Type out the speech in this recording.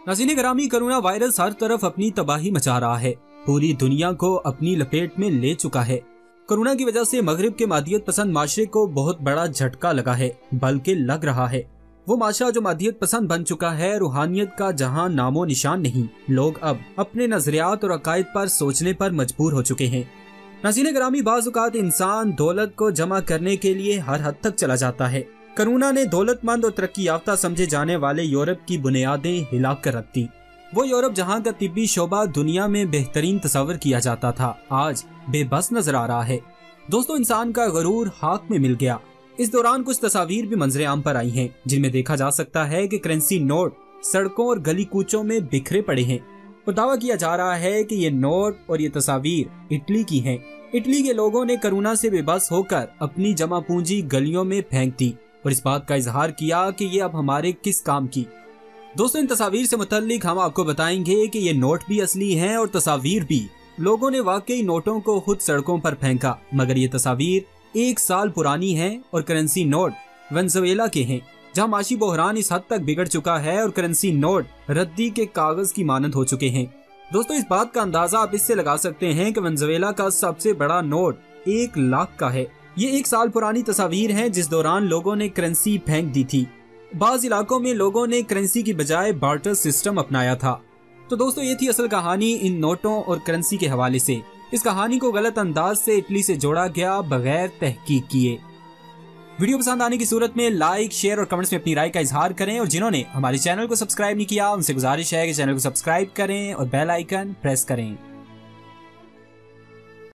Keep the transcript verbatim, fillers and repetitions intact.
नाज़रीन गिरामी, corona virus हर तरफ अपनी तबाही मचा रहा है, पूरी दुनिया को अपनी लपेट में ले चुका है। कोरोना की वजह से मगरिब के मादियत पसंद माशरे को बहुत बड़ा झटका लगा है, बल्कि लग रहा है। वो माशरा जो मादियत पसंद बन चुका है, रूहानियत का जहां नामो निशान नहीं। लोग अब अपने नजरियात और अकायद पर सोचने पर मजबूर हो चुके हैं। नाज़रीन गिरामी, बाज़ औक़ात इंसान दौलत को जमा करने के लिए हर हद तक चला जाता है। कोरोना ने दौलतमंद और तरक्की याफ्ता समझे जाने वाले यूरोप की बुनियादें हिला कर रख दी। वो यूरोप जहां का तिब्बी शोबा दुनिया में बेहतरीन तस्वर किया जाता था, आज बेबस नजर आ रहा है। दोस्तों, इंसान का गरूर हाथ में मिल गया। इस दौरान कुछ तस्वीर भी मंजरे आम पर आई हैं, जिनमें देखा जा सकता है कि करेंसी नोट सड़कों और गली कूचों में बिखरे पड़े हैं और दावा किया जा रहा है कि ये नोट और ये तस्वीर इटली की हैं। इटली के लोगों ने कोरोना से बेबस होकर अपनी जमा पूंजी गलियों में फेंक दी और इस बात का इजहार किया कि ये अब हमारे किस काम की। दोस्तों, इन तस्वीर से मुतल्लिक हम आपको बताएंगे कि ये नोट भी असली हैं और तस्वीर भी। लोगों ने वाकई नोटों को खुद सड़कों पर फेंका, मगर ये तस्वीर एक साल पुरानी हैं और करेंसी नोट वेनेजुएला के हैं, जहां माशी बहरान इस हद तक बिगड़ चुका है और करेंसी नोट रद्दी के कागज की मानद हो चुके हैं। दोस्तों, इस बात का अंदाजा आप इससे लगा सकते हैं कि वेनेजुएला का सबसे बड़ा नोट एक लाख का है। ये एक साल पुरानी तस्वीर है जिस दौरान लोगों ने करेंसी फेंक दी थी। बाज इलाकों में लोगों ने करेंसी की बजाय बार्टर सिस्टम अपनाया था। तो दोस्तों, ये थी असल कहानी इन नोटों और करेंसी के हवाले से। इस कहानी को गलत अंदाज से इटली से जोड़ा गया बगैर तहकीक किए। वीडियो पसंद आने की सूरत में लाइक, शेयर और कमेंट्स में अपनी राय का इजहार करें और जिन्होंने हमारे चैनल को सब्सक्राइब नहीं किया, उनसे गुजारिश है कि चैनल को सब्सक्राइब करें और बेल आइकन प्रेस करें।